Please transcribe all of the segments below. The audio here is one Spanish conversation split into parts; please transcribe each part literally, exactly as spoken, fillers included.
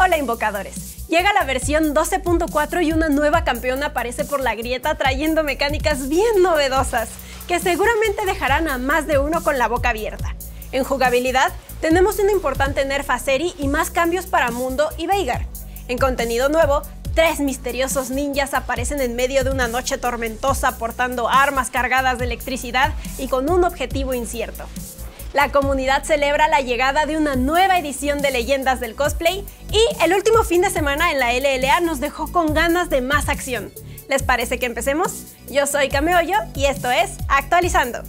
Hola invocadores, llega la versión doce punto cuatro y una nueva campeona aparece por la grieta trayendo mecánicas bien novedosas, que seguramente dejarán a más de uno con la boca abierta. En jugabilidad, tenemos un importante nerf a Seri y más cambios para Mundo y Veigar. En contenido nuevo, tres misteriosos ninjas aparecen en medio de una noche tormentosa portando armas cargadas de electricidad y con un objetivo incierto. La comunidad celebra la llegada de una nueva edición de Leyendas del Cosplay y el último fin de semana en la L L A nos dejó con ganas de más acción. ¿Les parece que empecemos? Yo soy Kameollo y esto es Actualizando.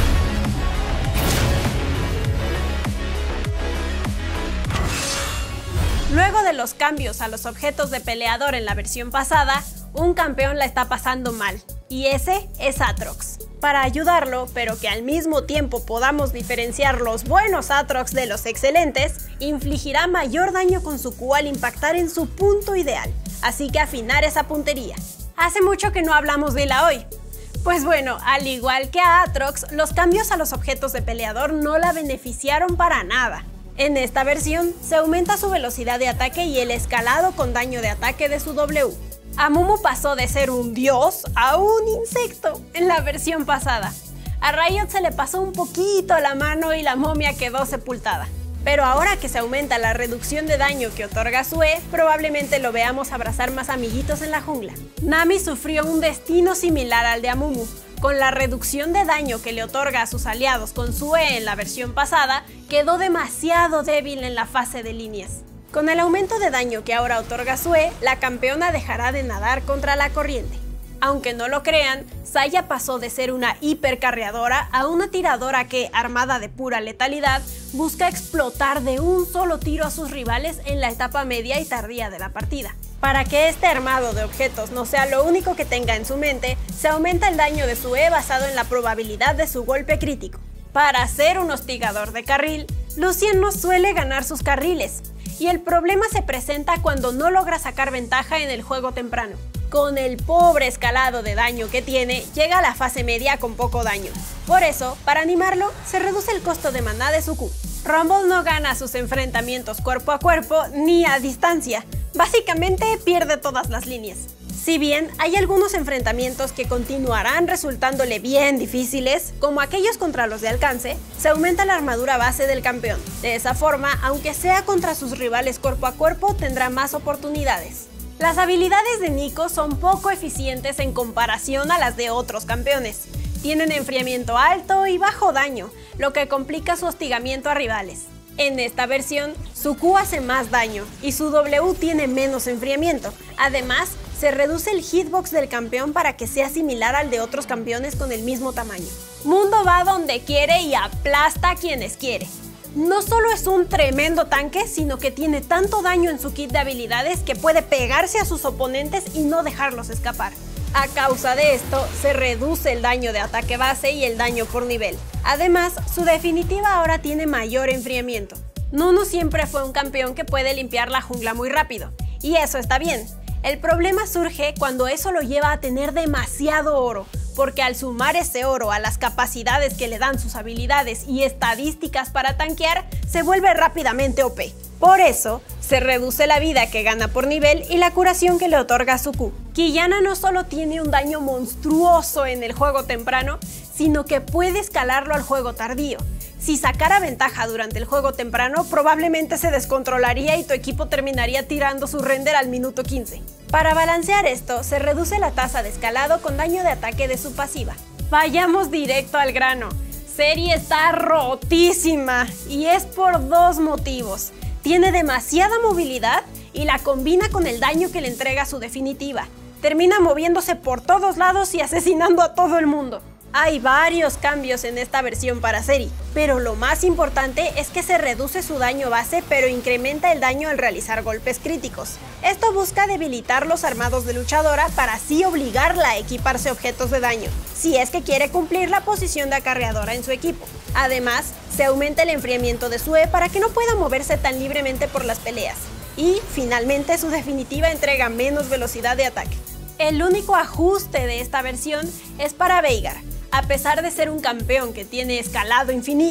Luego de los cambios a los objetos de peleador en la versión pasada, un campeón la está pasando mal, y ese es Aatrox. Para ayudarlo, pero que al mismo tiempo podamos diferenciar los buenos Aatrox de los excelentes, infligirá mayor daño con su Q al impactar en su punto ideal, así que afinar esa puntería. Hace mucho que no hablamos de la hoy. Pues bueno, al igual que a Aatrox, los cambios a los objetos de peleador no la beneficiaron para nada. En esta versión, se aumenta su velocidad de ataque y el escalado con daño de ataque de su W. Amumu pasó de ser un dios a un insecto en la versión pasada. A Riot se le pasó un poquito la mano y la momia quedó sepultada. Pero ahora que se aumenta la reducción de daño que otorga su E, probablemente lo veamos abrazar más amiguitos en la jungla. Nami sufrió un destino similar al de Amumu. Con la reducción de daño que le otorga a sus aliados con su E en la versión pasada, quedó demasiado débil en la fase de líneas. Con el aumento de daño que ahora otorga su E, la campeona dejará de nadar contra la corriente. Aunque no lo crean, Xayah pasó de ser una hipercarreadora a una tiradora que, armada de pura letalidad, busca explotar de un solo tiro a sus rivales en la etapa media y tardía de la partida. Para que este armado de objetos no sea lo único que tenga en su mente, se aumenta el daño de su E basado en la probabilidad de su golpe crítico. Para ser un hostigador de carril, Lucien no suele ganar sus carriles, y el problema se presenta cuando no logra sacar ventaja en el juego temprano. Con el pobre escalado de daño que tiene, llega a la fase media con poco daño. Por eso, para animarlo, se reduce el costo de maná de su Q. Rumble no gana sus enfrentamientos cuerpo a cuerpo ni a distancia. Básicamente pierde todas las líneas. Si bien hay algunos enfrentamientos que continuarán resultándole bien difíciles, como aquellos contra los de alcance, se aumenta la armadura base del campeón. De esa forma, aunque sea contra sus rivales cuerpo a cuerpo, tendrá más oportunidades. Las habilidades de Neeko son poco eficientes en comparación a las de otros campeones. Tienen enfriamiento alto y bajo daño, lo que complica su hostigamiento a rivales. En esta versión, su Q hace más daño y su W tiene menos enfriamiento. Además, se reduce el hitbox del campeón para que sea similar al de otros campeones con el mismo tamaño. Mundo va donde quiere y aplasta a quienes quiere. No solo es un tremendo tanque, sino que tiene tanto daño en su kit de habilidades que puede pegarse a sus oponentes y no dejarlos escapar. A causa de esto, se reduce el daño de ataque base y el daño por nivel. Además, su definitiva ahora tiene mayor enfriamiento. Nunu siempre fue un campeón que puede limpiar la jungla muy rápido, y eso está bien. El problema surge cuando eso lo lleva a tener demasiado oro, porque al sumar ese oro a las capacidades que le dan sus habilidades y estadísticas para tanquear, se vuelve rápidamente O P. Por eso, se reduce la vida que gana por nivel y la curación que le otorga su Q. Qiyana no solo tiene un daño monstruoso en el juego temprano, sino que puede escalarlo al juego tardío. Si sacara ventaja durante el juego temprano, probablemente se descontrolaría y tu equipo terminaría tirando su render al minuto quince. Para balancear esto, se reduce la tasa de escalado con daño de ataque de su pasiva. Vayamos directo al grano. Seri está rotísima y es por dos motivos. Tiene demasiada movilidad y la combina con el daño que le entrega su definitiva. Termina moviéndose por todos lados y asesinando a todo el mundo. Hay varios cambios en esta versión para Seri, pero lo más importante es que se reduce su daño base pero incrementa el daño al realizar golpes críticos. Esto busca debilitar los armados de luchadora para así obligarla a equiparse objetos de daño, si es que quiere cumplir la posición de acarreadora en su equipo. Además, se aumenta el enfriamiento de su E para que no pueda moverse tan libremente por las peleas. Y, finalmente, su definitiva entrega menos velocidad de ataque. El único ajuste de esta versión es para Veigar. A pesar de ser un campeón que tiene escalado infinito,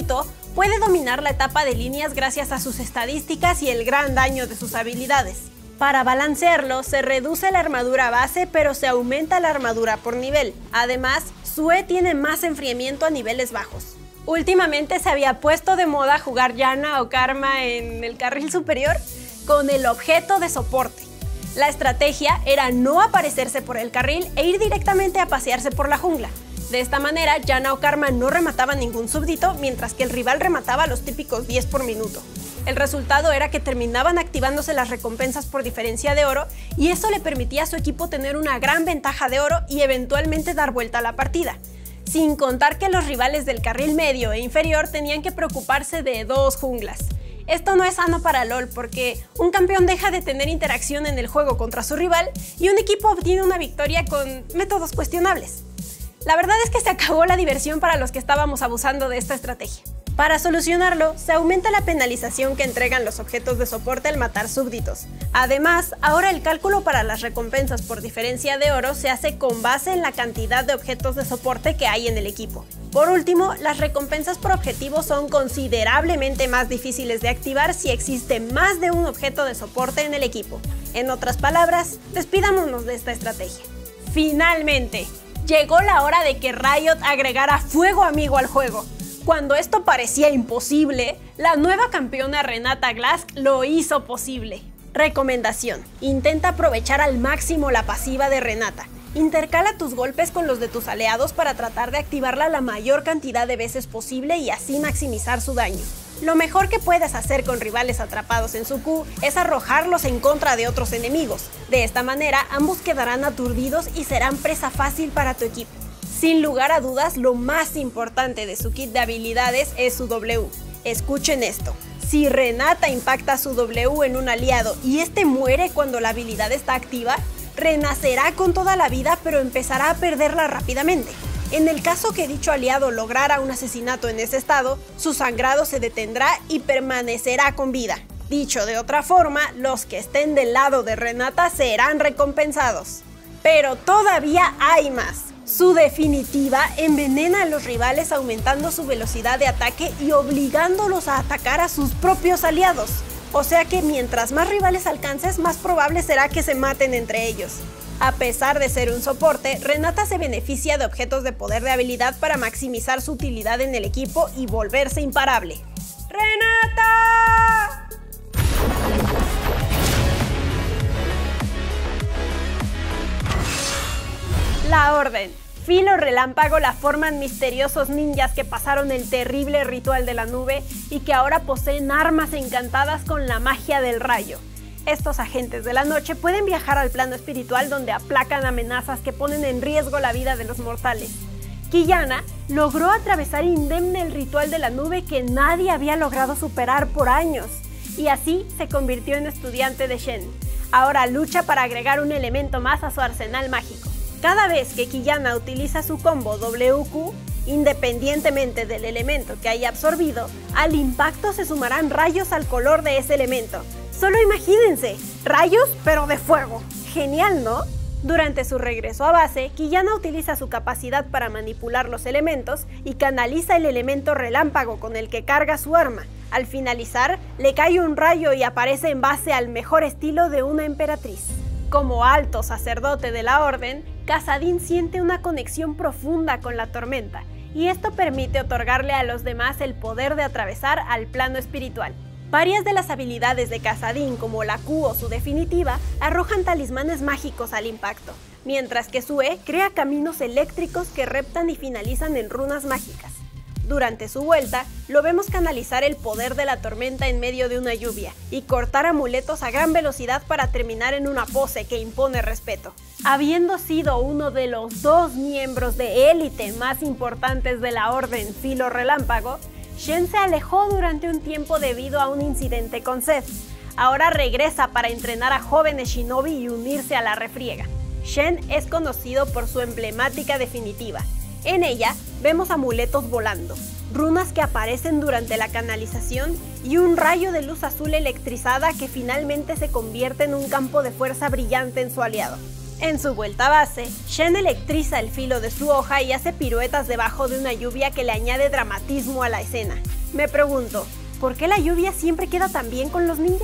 Puede dominar la etapa de líneas gracias a sus estadísticas y el gran daño de sus habilidades. Para balancearlo, se reduce la armadura base, pero se aumenta la armadura por nivel. Además, Sue tiene más enfriamiento a niveles bajos. Últimamente se había puesto de moda jugar Janna o Karma en el carril superior con el objeto de soporte. La estrategia era no aparecerse por el carril e ir directamente a pasearse por la jungla. De esta manera, Janna o Karma no remataban ningún súbdito, mientras que el rival remataba los típicos diez por minuto. El resultado era que terminaban activándose las recompensas por diferencia de oro, y eso le permitía a su equipo tener una gran ventaja de oro y eventualmente dar vuelta a la partida. Sin contar que los rivales del carril medio e inferior tenían que preocuparse de dos junglas. Esto no es sano para LoL porque un campeón deja de tener interacción en el juego contra su rival y un equipo obtiene una victoria con métodos cuestionables. La verdad es que se acabó la diversión para los que estábamos abusando de esta estrategia. Para solucionarlo, se aumenta la penalización que entregan los objetos de soporte al matar súbditos. Además, ahora el cálculo para las recompensas por diferencia de oro se hace con base en la cantidad de objetos de soporte que hay en el equipo. Por último, las recompensas por objetivo son considerablemente más difíciles de activar si existe más de un objeto de soporte en el equipo. En otras palabras, despidámonos de esta estrategia. Finalmente, llegó la hora de que Riot agregara fuego amigo al juego. Cuando esto parecía imposible, la nueva campeona Renata Glasc lo hizo posible. Recomendación: intenta aprovechar al máximo la pasiva de Renata. Intercala tus golpes con los de tus aliados para tratar de activarla la mayor cantidad de veces posible y así maximizar su daño. Lo mejor que puedes hacer con rivales atrapados en su Q es arrojarlos en contra de otros enemigos. De esta manera, ambos quedarán aturdidos y serán presa fácil para tu equipo. Sin lugar a dudas, lo más importante de su kit de habilidades es su W. Escuchen esto. Si Renata impacta su W en un aliado y este muere cuando la habilidad está activa, renacerá con toda la vida pero empezará a perderla rápidamente. En el caso que dicho aliado lograra un asesinato en ese estado, su sangrado se detendrá y permanecerá con vida. Dicho de otra forma, los que estén del lado de Renata serán recompensados. Pero todavía hay más. Su definitiva envenena a los rivales aumentando su velocidad de ataque y obligándolos a atacar a sus propios aliados. O sea que mientras más rivales alcances, más probable será que se maten entre ellos. A pesar de ser un soporte, Renata se beneficia de objetos de poder de habilidad para maximizar su utilidad en el equipo y volverse imparable. ¡Renata! La Orden. Filo Relámpago la forman misteriosos ninjas que pasaron el terrible ritual de la nube y que ahora poseen armas encantadas con la magia del rayo. Estos agentes de la noche pueden viajar al plano espiritual donde aplacan amenazas que ponen en riesgo la vida de los mortales. Qiyana logró atravesar indemne el ritual de la nube que nadie había logrado superar por años, y así se convirtió en estudiante de Shen. Ahora lucha para agregar un elemento más a su arsenal mágico. Cada vez que Qiyana utiliza su combo W Q, independientemente del elemento que haya absorbido, al impacto se sumarán rayos al color de ese elemento. Solo imagínense, rayos pero de fuego. Genial, ¿no? Durante su regreso a base, Qiyana utiliza su capacidad para manipular los elementos y canaliza el elemento relámpago con el que carga su arma. Al finalizar, le cae un rayo y aparece en base al mejor estilo de una emperatriz. Como alto sacerdote de la Orden, Kassadin siente una conexión profunda con la tormenta, y esto permite otorgarle a los demás el poder de atravesar al plano espiritual. Varias de las habilidades de Kassadin, como la Q o su definitiva, arrojan talismanes mágicos al impacto, mientras que Sue crea caminos eléctricos que reptan y finalizan en runas mágicas. Durante su vuelta, lo vemos canalizar el poder de la tormenta en medio de una lluvia y cortar amuletos a gran velocidad para terminar en una pose que impone respeto. Habiendo sido uno de los dos miembros de élite más importantes de la Orden Filo Relámpago, Shen se alejó durante un tiempo debido a un incidente con Zed. Ahora regresa para entrenar a jóvenes shinobi y unirse a la refriega. Shen es conocido por su emblemática definitiva. En ella vemos amuletos volando, runas que aparecen durante la canalización y un rayo de luz azul electrizada que finalmente se convierte en un campo de fuerza brillante en su aliado. En su vuelta a base, Shen electriza el filo de su hoja y hace piruetas debajo de una lluvia que le añade dramatismo a la escena. Me pregunto, ¿por qué la lluvia siempre queda tan bien con los ninjas?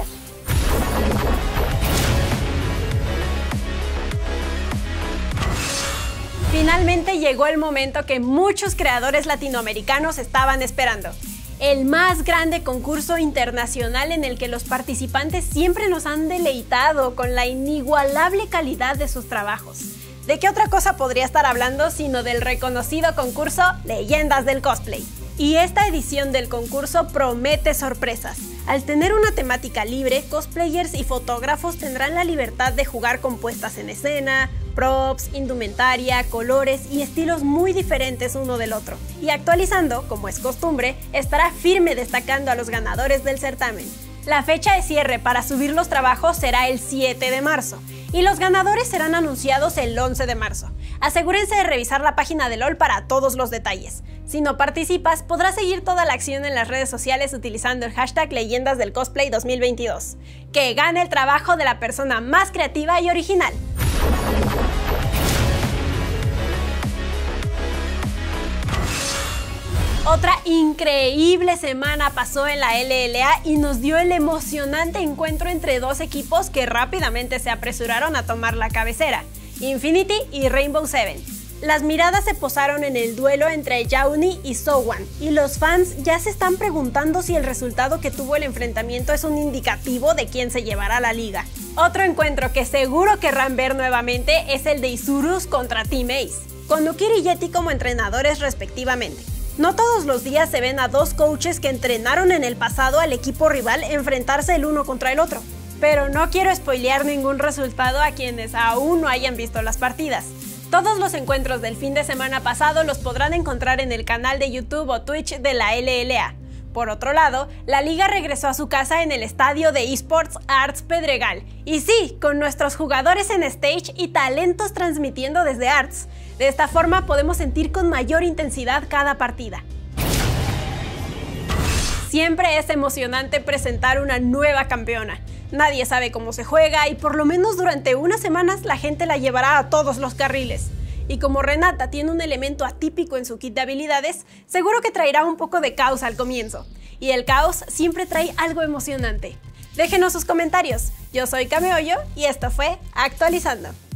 Finalmente llegó el momento que muchos creadores latinoamericanos estaban esperando. El más grande concurso internacional en el que los participantes siempre nos han deleitado con la inigualable calidad de sus trabajos. ¿De qué otra cosa podría estar hablando sino del reconocido concurso Leyendas del Cosplay? Y esta edición del concurso promete sorpresas. Al tener una temática libre, cosplayers y fotógrafos tendrán la libertad de jugar con puestas en escena, props, indumentaria, colores y estilos muy diferentes uno del otro. Y actualizando, como es costumbre, estará firme destacando a los ganadores del certamen. La fecha de cierre para subir los trabajos será el siete de marzo y los ganadores serán anunciados el once de marzo. Asegúrense de revisar la página de L O L para todos los detalles. Si no participas, podrás seguir toda la acción en las redes sociales utilizando el hashtag Leyendas del Cosplay dos mil veintidós. ¡Que gane el trabajo de la persona más creativa y original! Otra increíble semana pasó en la L L A y nos dio el emocionante encuentro entre dos equipos que rápidamente se apresuraron a tomar la cabecera, Infinity y Rainbow Seven. Las miradas se posaron en el duelo entre Yauni y Sowan, y los fans ya se están preguntando si el resultado que tuvo el enfrentamiento es un indicativo de quién se llevará la liga. Otro encuentro que seguro querrán ver nuevamente es el de Isurus contra Team Ace, con Nukiri y Yeti como entrenadores respectivamente. No todos los días se ven a dos coaches que entrenaron en el pasado al equipo rival enfrentarse el uno contra el otro. Pero no quiero spoilear ningún resultado a quienes aún no hayan visto las partidas. Todos los encuentros del fin de semana pasado los podrán encontrar en el canal de YouTube o Twitch de la L L A. Por otro lado, la liga regresó a su casa en el estadio de eSports Arts Pedregal. Y sí, con nuestros jugadores en stage y talentos transmitiendo desde Arts. De esta forma podemos sentir con mayor intensidad cada partida. Siempre es emocionante presentar una nueva campeona. Nadie sabe cómo se juega y por lo menos durante unas semanas la gente la llevará a todos los carriles. Y como Renata tiene un elemento atípico en su kit de habilidades, seguro que traerá un poco de caos al comienzo. Y el caos siempre trae algo emocionante. Déjenos sus comentarios. Yo soy Kameoyo y esto fue Actualizando.